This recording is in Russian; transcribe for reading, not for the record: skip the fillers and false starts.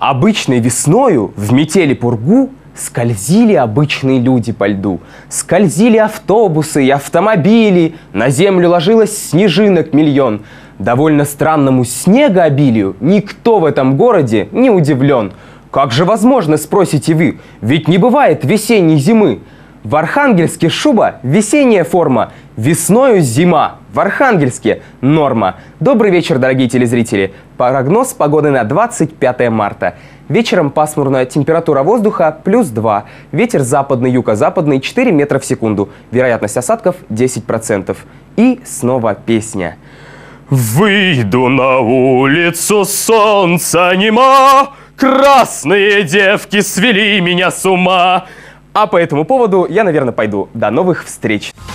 Обычной весною в метели пургу скользили обычные люди по льду. Скользили автобусы и автомобили, на землю ложилось снежинок миллион. Довольно странному снегообилию никто в этом городе не удивлен. Как же возможно, спросите вы, ведь не бывает весенней зимы. В Архангельске шуба – весенняя форма, весною зима. В Архангельске – норма. Добрый вечер, дорогие телезрители. Прогноз погоды на 25 марта. Вечером пасмурная, температура воздуха +2. Ветер западный, юго-западный 4 метра в секунду. Вероятность осадков 10%. И снова песня. Выйду на улицу, солнца нема, красные девки свели меня с ума. А по этому поводу я, наверное, пойду. До новых встреч!